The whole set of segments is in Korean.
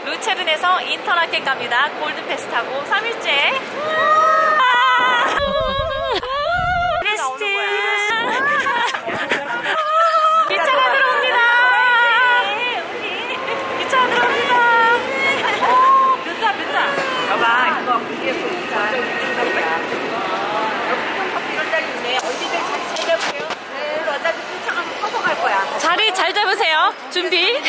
루체른에서 인터라켄 갑니다. 골든패스 타고 3일째. 크리스틴 기차가 들어옵니다. 기차가 들어옵니다. 늦다. 봐봐, 이거 무게에서 우리가 이런 자리 있네. 언제든 잘 잡으세요. 네, 어차피 쫓아가서 서서 갈 거야. 자리 잘 잡으세요. 준비.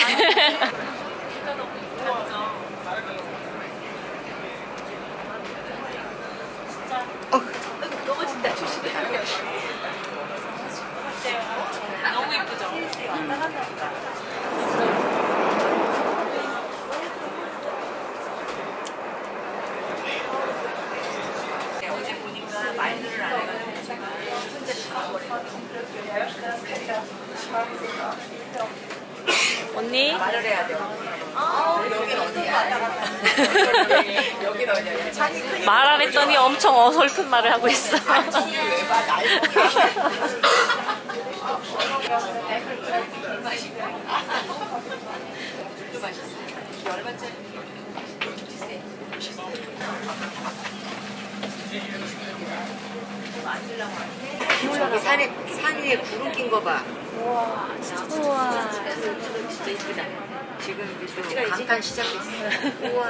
넘어진다. 조심해. 너무 이쁘죠? 어제 보니까 말들을 안 해가지고 제가 혼자 언니 말을 해야 돼요. 여긴 어디야? 여긴 어디야? 말 안 했더니 엄청 어설픈 말을 하고 있어. 저기 산 위에 구름 낀 거 봐. 우와, 진짜 이쁘다. 지금 또 감탄 시작했어. 우와.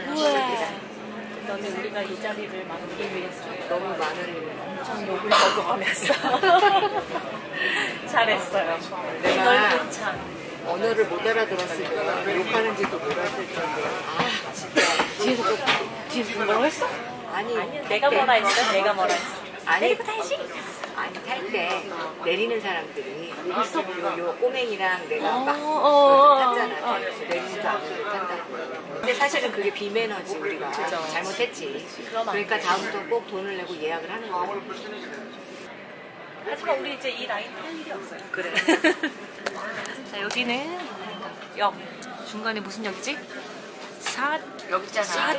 너는 우리가 이 자리를 만들기 위해서 너무 많은 엄청 욕을 먹어가면서 잘했어요. 내가 넓은 참. 언어를 못 알아들었으면 욕하는지도 몰랐을 텐데. 아 진짜. 뒤에서 뭐라고 했어? 아니 내가 뭐라 했어? 내가 뭐라 했어? 아니 타야지. 아니 탈 때 내리는 사람들이 요 꼬맹이랑 내가 막 탔잖아. 내리지도 않는데 탄다고. 근데 사실은 그게 비매너지. 우리가 잘못했지. 그러니까 다음부터 꼭 돈을 내고 예약을 하는 거야. 하지만 우리 이제 이 라인 탈 일이 없어요. 그래. 자, 여기는 역. 중간에 무슨 역이지? 여기 있잖아.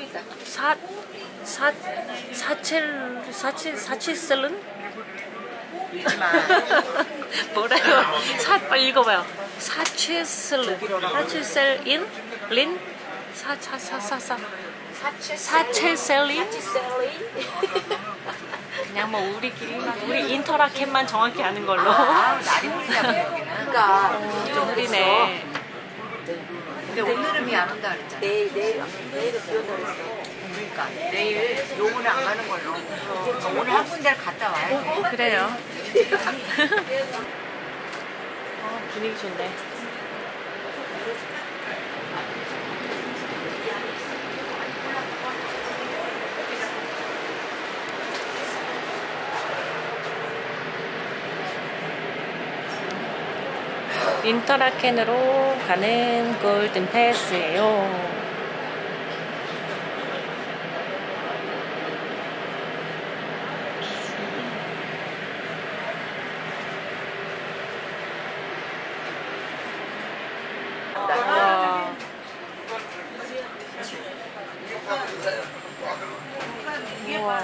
사칠셀른? 읽지마. 뭐래요? 빨리 읽어봐요. 사칠셀른. 사칠셀인? 린? 사칠셀린? 그냥 뭐 우리 인터라켄만 정확히 아는 걸로. 날이 흐리냐고 여기는. 그러니까 좀 흐리네. 근데 오늘은 비 안 온다 그랬잖아. 내일은 비 온다 그랬어. 그러니까 내일 요번에 안 가는 걸로. 오늘 한 군데를 갔다 와야 돼. 그래요. 분위기 좋네. 인터라켄으로 가는 골든 패스예요. 우와.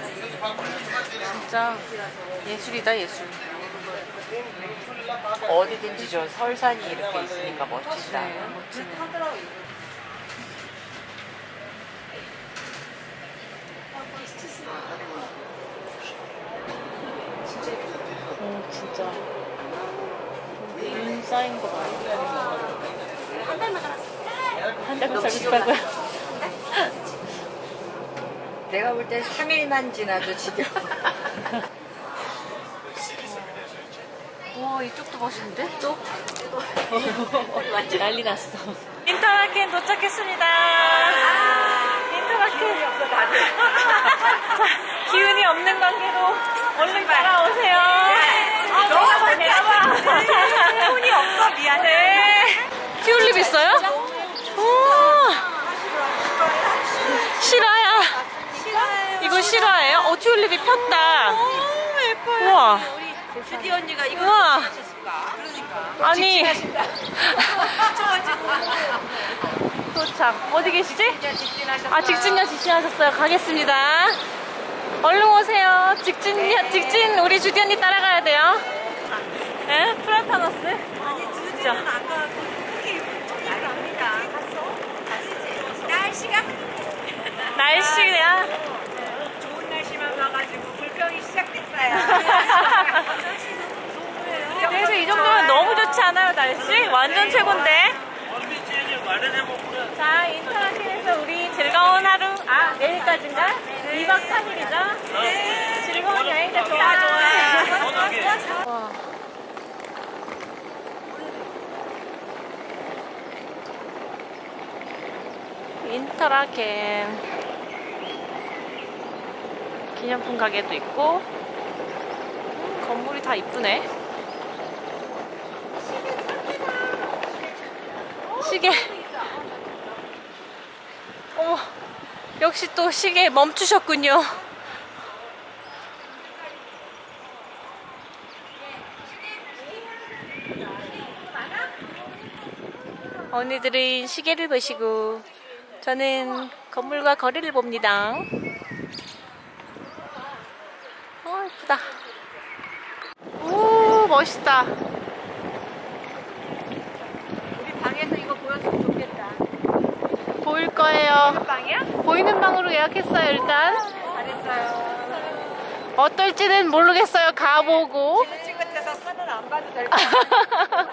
진짜 예술이다, 예술. 어디든지 저 설산이 이렇게 있으니까 멋지다. 멋지네. 진짜. 눈 쌓인 거 봐요. 한 달만 살았어. 한 달만 살았다고요? 내가 볼 때 3일만 지나도 지겨워. 와, 이쪽도 멋있는데? 또? 완전 난리 났어. 인터라켄 도착했습니다. 인터라켄이 없어, 다들. 기운이 없는 관계로 얼른 따라오세요. 너가 내가 봐. 기운이 없어, 미안해. 튤립 있어요? 우와. 실화야. 이거 실화예요? 튤립이 폈다. 너무 예뻐요. 우와. 주디 언니가 이거 우와. 하셨을까? 그러니까. 아니. 도착. 어디 계시지? 아, 직진요 지시하셨어요. 가겠습니다. 얼른 오세요. 직진 우리 주디 언니 따라가야 돼요. 예? 프라타너스? 아니 주디는 아까 그렇게 저기를 갑니다. 갔어? 가시지. 날씨가? 날씨야? 좋은 날씨만 봐가지고 불평이 시작됐어요. 그래서 이 정도면 너무 좋지 않아요, 날씨? 완전 최고인데? 자, 인터라켄에서 우리 즐거운 하루, 내일까지인가? 2박 3일이죠? 즐거운 여행 됐습니다. 와. 인터라켄 기념품 가게도 있고 건물이 다 이쁘네. 시계. 어머, 역시 또 시계 멈추셨군요. 언니들은 시계를 보시고 저는 건물과 거리를 봅니다. 예쁘다. 오, 멋있다. 우리 방에서 이거 보였으면 좋겠다. 보일 거예요. 보이는 방이야? 보이는 방으로 예약했어요, 일단. 잘했어요. 어떨지는 모르겠어요, 가보고. 찌긋찌긋해서 산은 안 봐도 될 것 같아.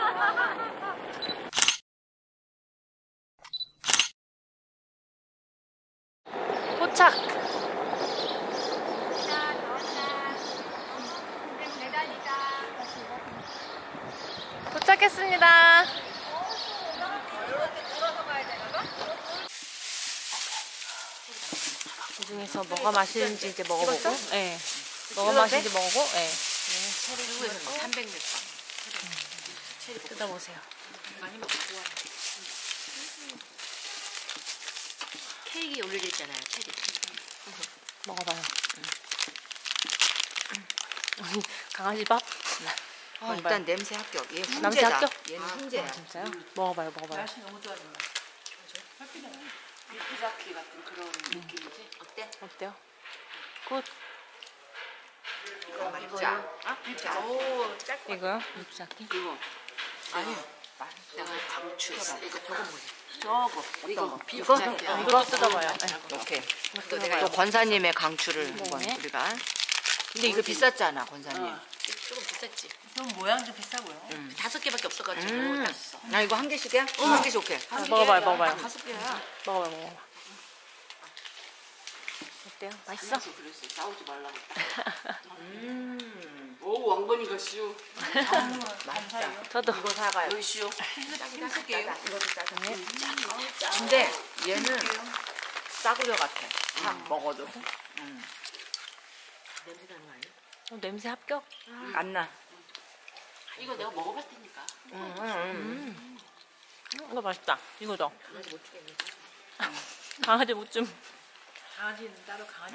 도착. 도착했습니다. 이 중에서 뭐가 맛있는지 이제 먹어보고, 네. 뭐가 맛있는지 먹어보고, 네. 체리구에서 300몇 번. 뜯어보세요. 많이 먹고 좋아. 케이크 올려져 있잖아요, 체리. 먹어봐요. 강아지 밥? 일단 냄새 합격. 얘 훈제다. 냄새 합격? 얘는 훈제야. 진짜요? 먹어봐요, 먹어봐요. 맛이 너무 좋아진다. 미쿠자키 같은 그런 느낌이지? 어때? 어때요? 굿. 이거 진짜. 진짜. 오, 짧고. 이거요? 미쿠자키? 이거. 아니, 맛있다. 강추. 이거 저거 뭐지? 저거. 이거. 비프자키야. 이거 뜯어봐요. 오케이. 또 권사님의 강추를 한번 네. 우리가. 근데 이거 비쌌잖아, 권사님. 조금 비쌌지. 좀 모양도 비싸고요. 5개밖에 없어가지고 땄어. 나 이거 한 개씩이야? 한 개씩 오케이. 먹어봐요, 먹어봐요. 5개야. 먹어봐요, 먹어봐요. 어때요? 맛있어? 그랬어. 싸우지 말라고. 오, 왕건이가 씨유. 맛있다. 저도. 이거 사가요. 여기 씨유. 싸다. 이것도 싸다. 근데 얘는 싸구려 같아. 먹어도. 냄새 나는 거 아니야? 냄새 합격? 안 나. 이거 내가 먹어봤다니까. 이거 맛있다. 이거죠? 강아지 못 주겠네. 강아지 못 좀. 강아지는 따로 강아지.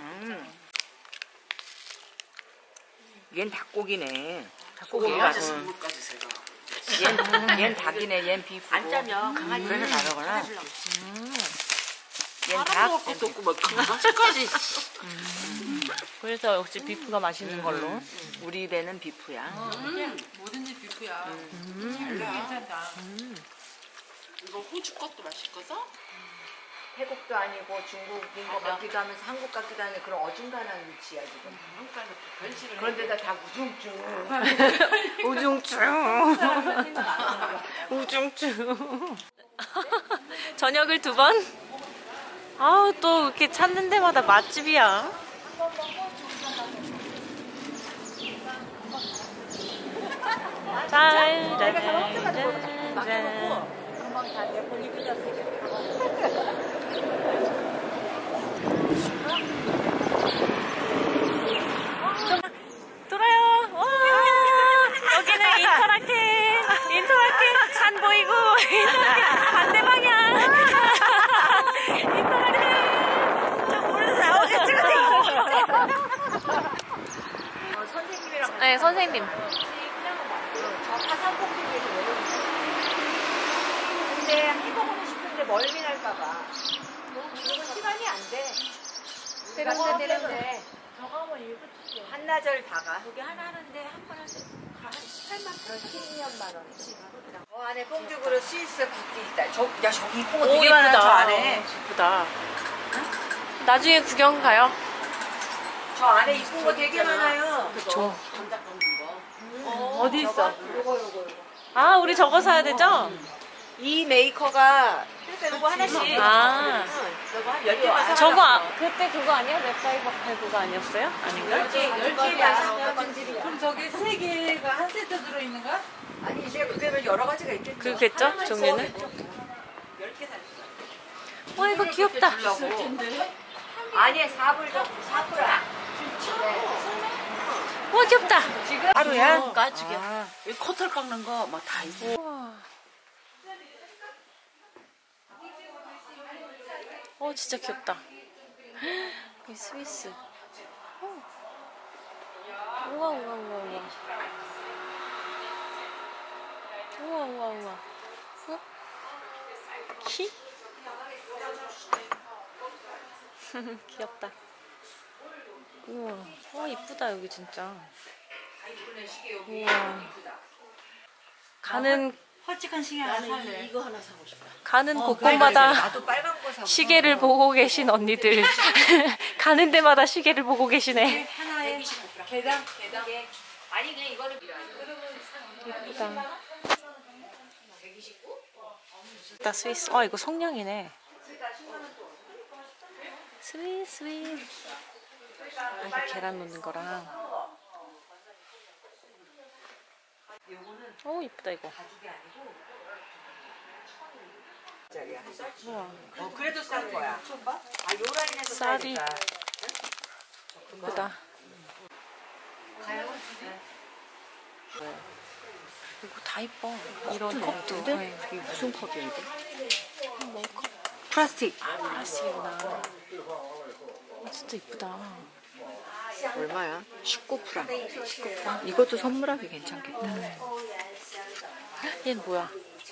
얘는 닭고기네. 닭고기예요? 닭고기가. 선물까지 제가. 얘는 닭이네. 얘는 비프고. 안 짜면 강아지 그래서 다르구나. 사주려고. 얘는 사람 먹을 닭. 것도 없고 막 강아지까지. 그래서 역시 비프가 맛있는 걸로. 우리 입에는 비프야. 뭐든지 비프야. 괜찮다. 이거 호주 것도 맛있거든? 태국도 아니고 중국인 것 같기도 하면서 한국 같기도 하는 그런 어중간한 위치야 지금. 한국에서 변신을 그런데다 다 우중충. 우중충. 우중충. 저녁을 2번? 아우, 또 이렇게 찾는 데마다 맛집이야. 짠, 짠, 짠. 돌아요. 와, 여기는 인터라켄 산 보이고 인터라켄 반대 방향. 인터라켄 좀 오른쪽 나오겠지. 선생님이랑 네, 선생님. 저 화산폭풍에서 내려오는 근데 해보고는 싶은데 멀미 날까봐. 그리고 시간이 안 돼. 되는데. 저거 한번 읽어주세요. 한나절 다가. 여기 하나 하는데 한 번 하세요. 안에 뽕죽으로 스위스 국기 있다. 야, 저기 이쁜 거 오, 되게 많아, 저 이쁘다. 안에. 이쁘다. 나중에 구경 가요. 저 안에 이쁜 거 되게 많아요. 그쵸. 어디 있어? 아, 우리 저거 사야 되죠? 이 메이커가 그러니까 이거 하나씩. 아. 이거 한 10개만 사면 저거, 그때 그거 아니야? 넷바이박팔 그거 아니었어요? 아닌가? 10개만 사면 그럼 저기 3개가 한 세트 들어있는 거야? 아니 이제 그게 여러 가지가 있겠죠. 그겠죠? 종류는? 10개 사. 와, 이거 귀엽다. 아니 4불 4불아. 와, 귀엽다. 하루야? 가죽이야. 여기 코털 깎는 거 막 다 있어. 우와. 진짜 귀엽다. 이 스위스. 우와, 우와, 우와, 우와. 우와, 우와, 우와. 어? 히? 귀엽다. 우와. 이쁘다, 여기 진짜. 우와. 가는, 헐찍한 시계 하나 살래. 이거 하나 사고 싶다. 가는 곳곳마다 나도 빨간 거 사고. 시계를 보고 계신 언니들. 가는 데마다 시계를 보고 계시네. 하나에 개당. 아니 그냥 이거를 예쁘다. 나 스위스. 이거 성냥이네. 스위스. 이거 계란 넣는 거랑. 이쁘다 이거. 우와. 그래도 싼 거야. 요 라인에서 쌀이. 싸니까. 예쁘다. 이거 다 이뻐. 이런 컵도. 네. 이게 무슨 컵이야 이거? 뭐 컵? 플라스틱. 플라스틱이구나. 진짜 이쁘다. 얼마야? 19프랑. 이것도 선물하기 괜찮겠다. 얘는 뭐야?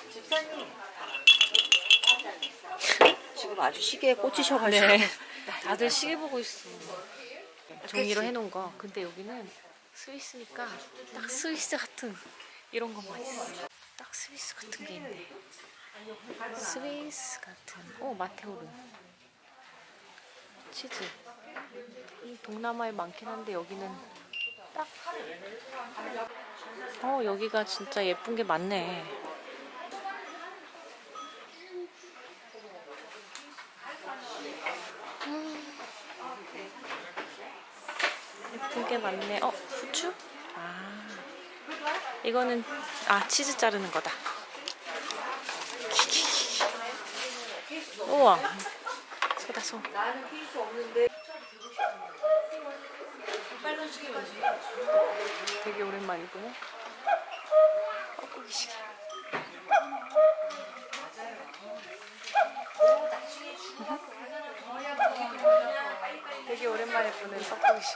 지금 아주 시계에 꽂히셔가지고. 네. 다들 시계 보고 있어. 종이로 해놓은 거. 근데 여기는 스위스니까 딱 스위스 같은 이런 것만 있어. 딱 스위스 같은 게 있네. 스위스 같은. 마테오른. 치즈. 동남아에 많긴 한데 여기는 딱. 여기가 진짜 예쁜 게 많네. 예쁜 게 많네. 후추? 이거는 치즈 자르는 거다. 우와. 소다 소. 나는 케이스 없는데. 되게 오랜만이구나. 뻐꾸기 시계. 되게 오랜만에 보는 뻐꾸기 시계.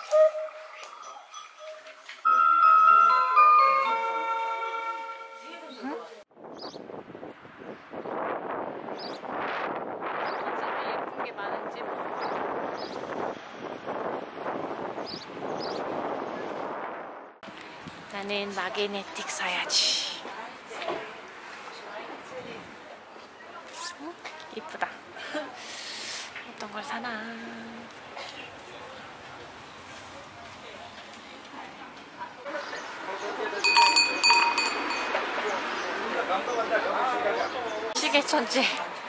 예쁜 게 많은지 나는 마그네틱 사야지. 이쁘다. 어떤 걸 사나. 시계 천재.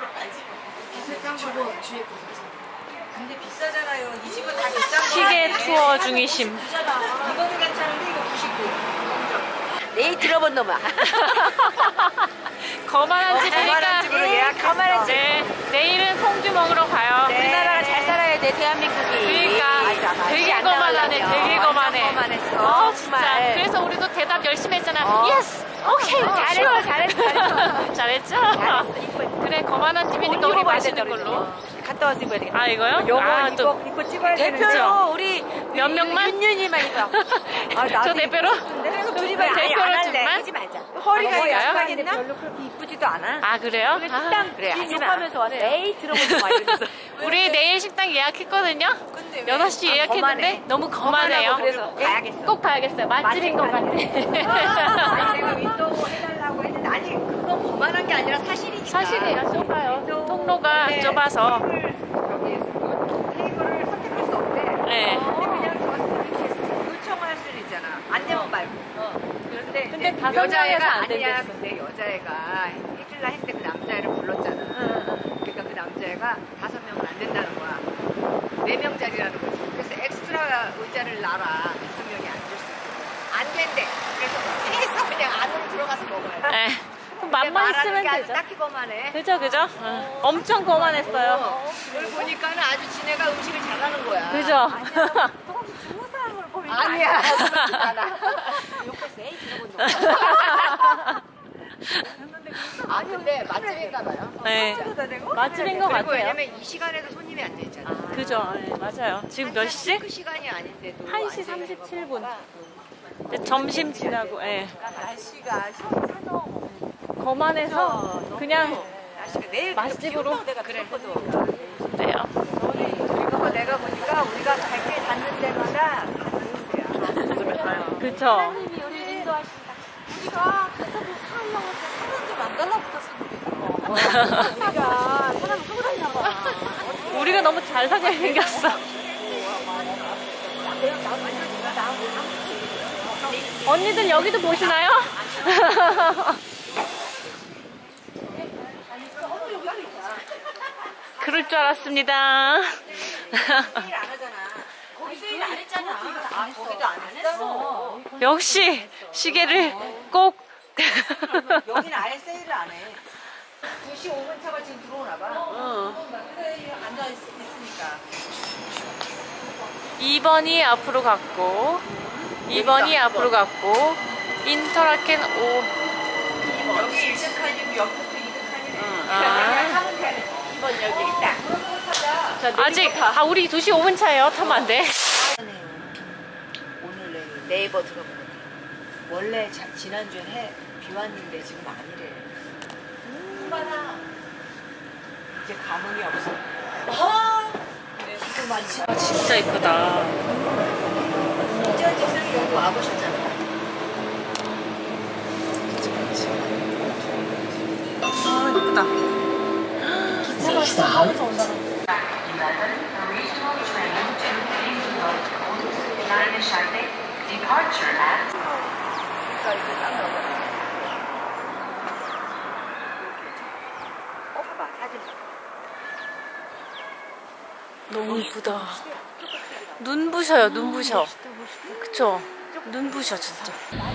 근데 비싸잖아요. 이 집은 다 비싼 거. 시계 투어 중이심. 이거는 괜찮은데 이거 99. 내일 들어본 놈아. 거만한 집이니까. 거만한 집으로 예약했어. 거만한 집. 내일은 퐁듀 먹으러 가요. 우리나라가 잘 살아야 돼, 대한민국이. 그러니까 되게 거만하네. 되게 거만해. 거만했어. 진짜. 그래서 우리도 대답 열심히 했잖아. 예스. 오케이. 잘했어. 잘했죠? 그래, 거만한 집이니까 우리 마시는 걸로. 갔다 와서 입어야 되겠다. 이거요? 요거 또 입고 찍어야 대표로 되는데. 우리 몇 명만? 윤윤이만 입어. 저 대표로? 그래서 둘이만 대표로 둘만? 하지 말자. 허리가 허리가요? 약하겠나? 별로 그렇게 이쁘지도 않아. 그래요? 그래, 식당 그래, 욕하면서 왔어. 에이, 들어보지 마. 이러면서. 우리 내일 식당 예약했거든요. 6시 예약했는데 거만해. 너무 거만해요. 그래서 가야겠어. 꼭 가야겠어요. 맛집인 것 같아. 아니 내가 윈도우 해달라고 했는데 아니 그건 거만한 게 아니라 사실이니까. 사실이에요. 좁아요. 윈도우 통로가 네, 좁아서. 테이블을 선택할 수 없대. 네. 근데 그냥 저스트 요청할 수 있잖아. 안 되면 말고. 그런데 근데 이제 5명이어서 여자애가 안 아니야. 된댔어. 근데 여자애가 해줄라 했는데 그 남자애를 불렀잖아. 그러니까 그 남자애가 5명은 안 된다는 거야. 4명짜리라는 거지. 그래서 엑스트라 의자를 놔라. 6명이 앉을 수 있게. 안 된대. 그래서 계속 그냥 안으로 들어가서 먹어야 돼. 네. 그럼 맘만 있으면 게 아주 되죠. 딱히 거만해. 그죠? 엄청 거만했어요. 그걸 보니까는 아주 지네가 음식을 잘하는 거야. 그죠? 아니야. 욕했어. 에이, 들어본 놈. 아니, 근데 맛집인가 봐요. 네. 맛집인 것 그리고 같아요. 왜냐면 이 시간에도 손님이 앉아있잖아. 그죠? 네, 맞아요. 지금 몇 시지? 그 시간이 아닌데도. 1시 앉아있는 37분. 거니까. 이제 점심 지나고, 예. 날씨가 시원하노. 거만해서 그냥 날씨가 내일 맛집으로 내가 그랬거든. 돼요. 그리고 내가 보니까 우리가 갈게 닿는 데마다 그쵸? 우리가 가서 뭐 사려고 사람 좀안 달라붙었어. 우리가 사람 하고 다니나 봐. 우리가 너무 잘 사게 생겼어. 언니들 여기도 보시나요? 그럴 줄 알았습니다. 세일 안 했잖아. 아, 거기도 안 했어. 역시 시계를 꼭 여기는 아예 세일을 안 해. 2시 5분 차가 지금 들어오나 봐. 앉아있으니까. 2번이 앞으로 갔고 2번이 앞으로 갔고 인터라켄 5 여기 1칸이고 옆부터 2칸이네. 아. 하면 돼. 2번 여기 있다. 아직 우리 2시 5분 차예요. 타면 안 돼. 오늘 네이버 들어보니까 원래 지난주에 비 왔는데 지금 아니래. 많아. 이제 감흥이 없어. 비도 많이 와. 진짜 이쁘다. 이전 직선이 여기 와보셨잖아. 아 이쁘다. 봐봐 사진. 너무 이쁘다. 눈 부셔요, 눈 부셔. 그쵸? 눈 부셔, 진짜.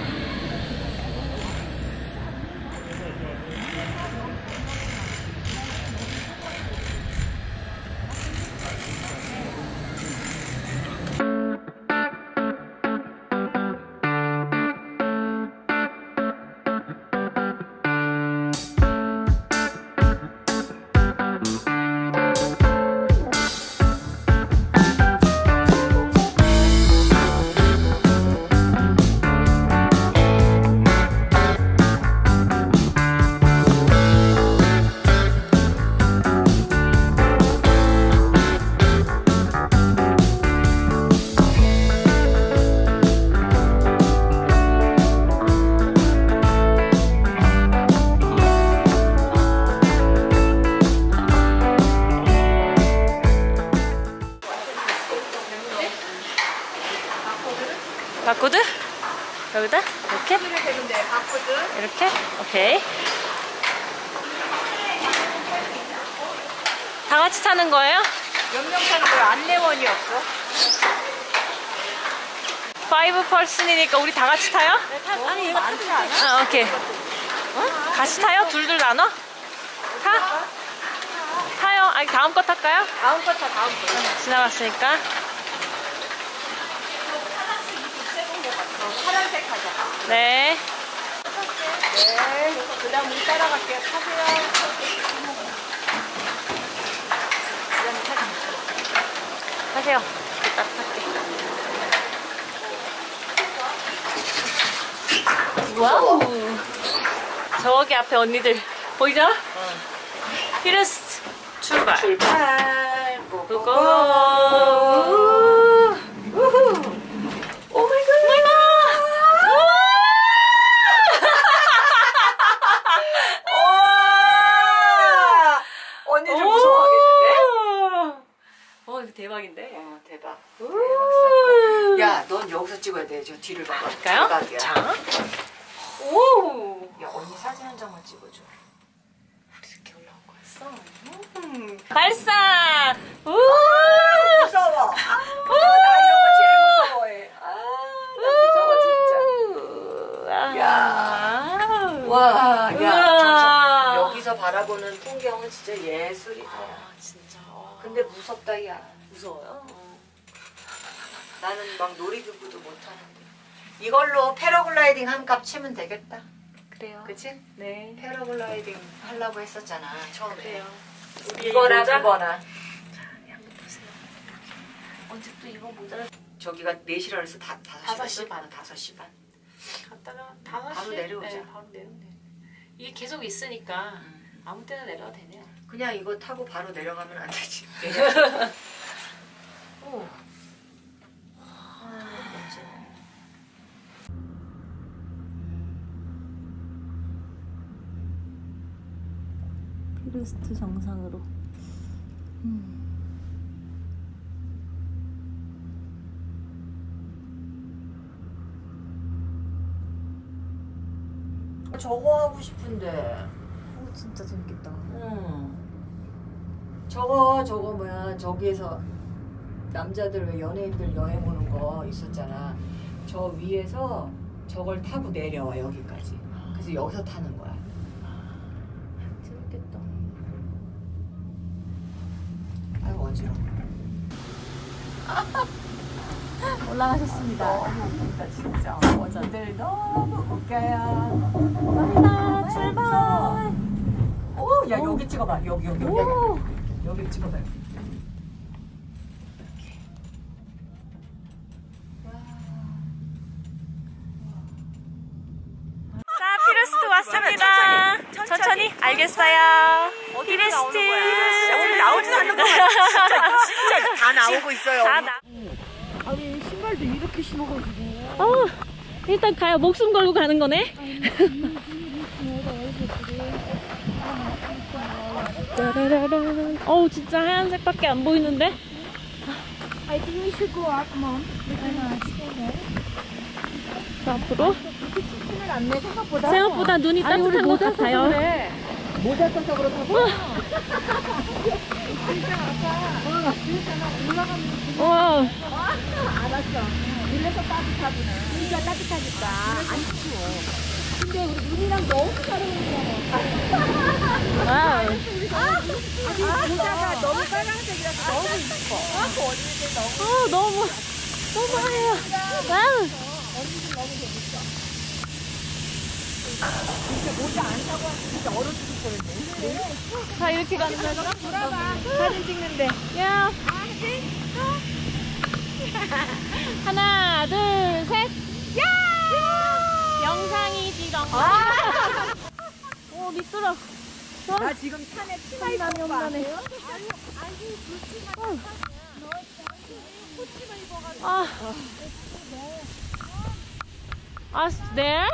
바코드? 여기다? 이렇게? 되는데 바쁘든. 이렇게? 오케이. 다 같이 타는 거예요? 몇 명 타는 거야? 안내원이 없어? 5퍼슨이니까 우리 다 같이 타요? 아니 얘가 많지 않아? 아, 오케이. 같이 타요? 둘둘 나눠? 타? 타요? 아니, 다음 거 탈까요? 다음 거 타, 다음 거. 지나갔으니까. 파란색 하자. 네. 네. 그 다음 우리 따라갈게요. 타세요. 타세요. 딱 탈게. 와우. 저기 앞에 언니들 보이죠? 히르스 출발. 출발. 고고고. 오 마이 갓. 언니 좀 무서워하겠는데? 이거 대박인데? 대박. 야, 넌 여기서 찍어야 돼. 저 뒤를 봐봐. 볼까요? 대박이야. 자. 오. 야, 언니 사진 한 장만 찍어줘. 이렇게 올라온 거였어. 발사. 우. 무서워. 나 이런 거 제일 무서워해. 나 무서워 진짜. 야. 와, 야. 여기서 바라보는 풍경은 진짜 예술이다. 진짜. 근데 무섭다, 야. 무서워요? 나는 막 놀이기구도 못하는데. 이걸로 패러글라이딩 한 값 치면 되겠다. 그래요. 그치? 네. 패러글라이딩 하려고 했었잖아, 처음에. 그래요. 이거나 모자? 그거나. 한번 보세요. 언제 또 이거 모자를 저기가 4시라 그래서 5시 반. 5시 반. 갔다가 5시 바로 내려오자. 네, 바로 내려오네. 이게 계속 있으니까 아무 때나 내려도 되네요. 그냥 이거 타고 바로 내려가면 안 되지. 오. 피레스트 정상으로. 저거 하고 싶은데. 진짜 재밌겠다. 저거 뭐야, 저기에서 남자들 왜 연예인들 여행 오는 거 있었잖아. 저 위에서 저걸 타고 내려와 여기까지. 그래서 여기서 타는 거야. 재밌겠다. 아유 어지러워. 올라가셨습니다. 너무 웃긴다 진짜. 언니들 너무 웃겨요. 갑니다. 출발. 오, 야 여기 찍어봐. 여기. 여기 찍어봐. 자, 피레스트 왔습니다. 천천히. 알겠어요. 피레스트. 오늘 나오진 않는 거 같아. 진짜 다 나오고 있어요. 다 나. 아니 신발도 이렇게 신어가지고. 일단 가요. 목숨 걸고 가는 거네. 짜라라란. 어우, 진짜 하얀색밖에 안 보이는데? I think we should go up, mom. 자, 앞으로. 힘을 안 내 생각보다. 생각보다 눈이 따뜻한 것 같아요. 모자 써서 그렇다고? 와. 알았어. 이래서 따뜻하구나. 그러니까 따뜻하니까 안 추워. 근데 우리 눈이랑 너무 잘 어울리잖아. 와우. 모자가 너무 빨간색이라서 너무 이뻐. 너무 하얘요. 와우. 모자 안 사고 하면 진짜 얼어 죽을 뻔했네. 자, 이렇게 가는 거야. 돌아봐. 사진 찍는데. 야. 하나, 둘, 셋. 야! 영상이지롱. 오, 미끄러. 나 지금 산에 피가 있는 거 아니에요? there?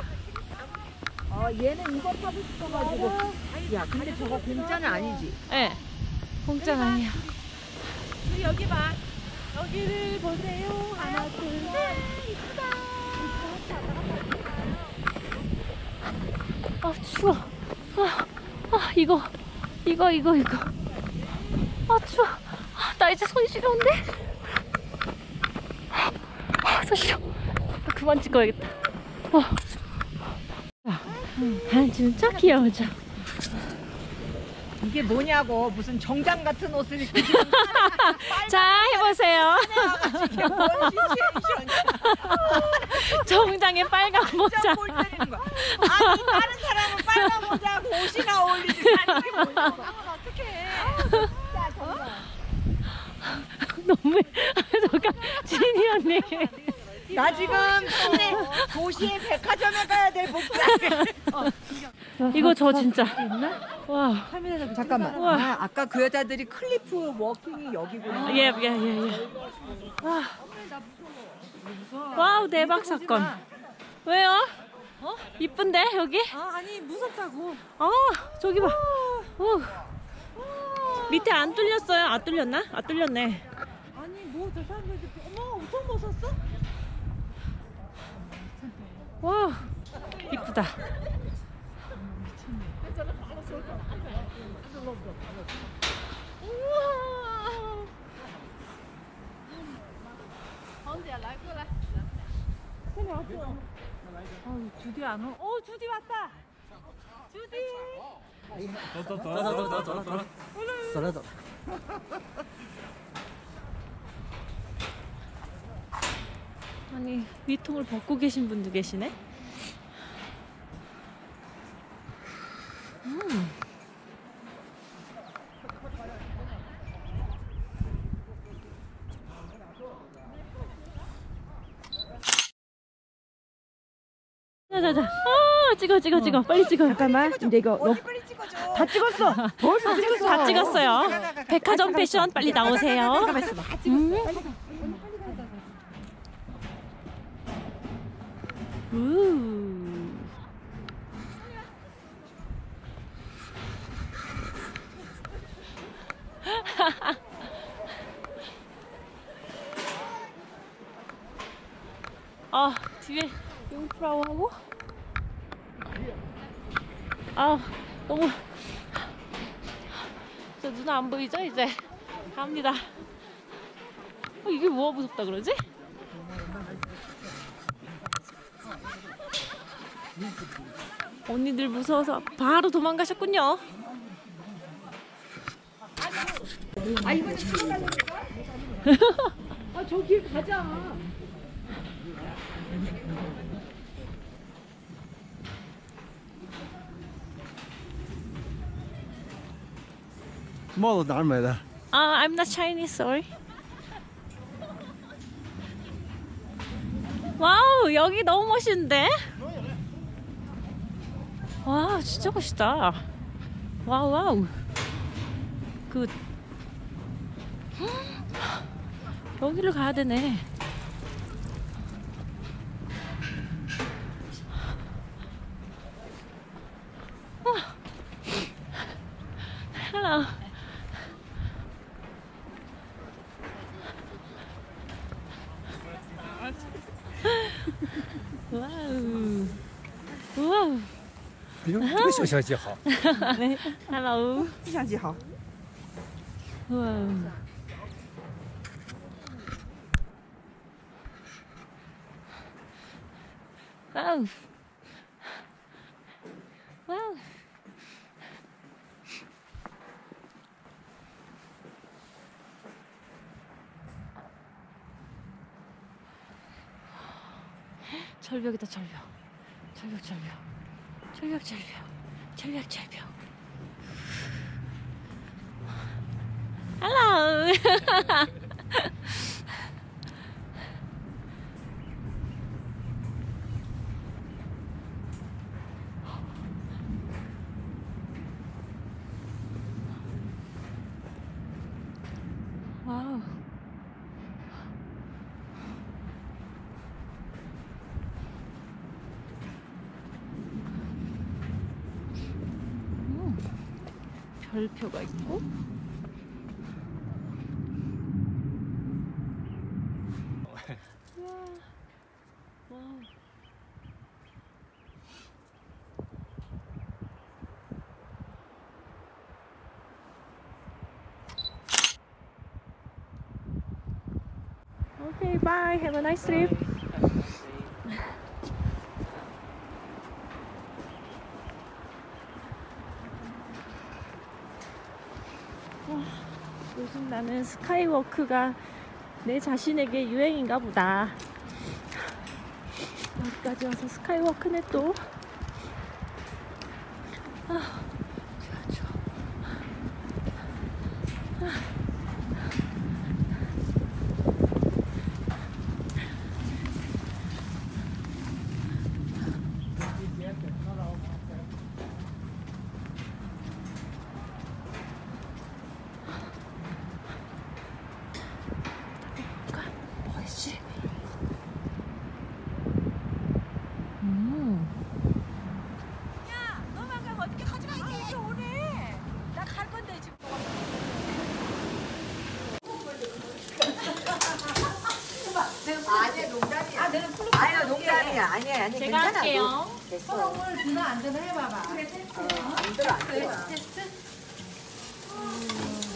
얘는 이거 타고 싶어가지고. 야, 근데 저거 공짜는 아니지? 네. 공짜가 아니야. 우리 여기 봐. 여기를 보세요. 하나, 둘, 셋. 추워. 이거. 추워. 나 이제 손 시려운데? 손 시려. 그만 찍어야겠다. 진짜 귀여워져. 이게 뭐냐고. 무슨 정장 같은 옷을 입고 지금 자, 해보세요. 이게 뭔 시츄에이션이야. 정장에 빨간 모자. 볼 때리는 거야. 아니, 다른 사람은 빨간 모자하고 옷이나 어울리지. 아니, 이게 뭐냐고. 어떡해. 자, 정말. 너무해. 잠깐, 진이 언니. 나 지금 시내 도시의 백화점에 가야 될 복장. 이거 저 진짜. 와. 잠깐만. 우와. 아, 아까 그 여자들이 클리프 워킹이 여기구나. 예. 와. 와우, 대박 사건. 왜요? 어? 이쁜데 여기? 아니 무섭다고. 저기 봐. 밑에 안 뚫렸어요? 안 뚫렸나? 안 뚫렸네. 아니 뭐 저 사람들 어머 엄청 벗었어? 와, 이쁘다. 주디 안 오? 주디 왔다. 주디. 아니, 위통을 벗고 계신 분도 계시네? 자자자. 찍어. 빨리 찍어. 잠깐만. 이제 이거 빨리 찍어줘. 다 찍었어. 벌써 찍었어. 다 찍었어요. 백화점 패션 빨리 나오세요. 뒤에 융프라우하고 너무 저 눈 안 보이죠? 이제 갑니다. 이게 뭐가 무섭다 그러지? 언니들 무서워서 바로 도망가셨군요. 저 길 가자. 帽子哪儿买的？ I'm not Chinese, sorry. 와우, 여기 너무 멋있는데? 와, 진짜 멋있다. 와우. 여기를 가야 되네. Hello. 와우. 哎呦，这个小相机好。 네, hello. 相机好。 와우. 와우. 와우. 절벽이다, 절벽. Hello. 와우. 별표가 있고. 와우. Okay, bye. Have a nice trip. 요즘 나는 스카이워크가 내 자신에게 유행인가 보다. 여기까지 와서 스카이워크네 또. 좋아. 아니야. 제가 괜찮아. 할게요. 됐어. 오늘 누나 안 되나 해봐봐. 안 들어. 테스트?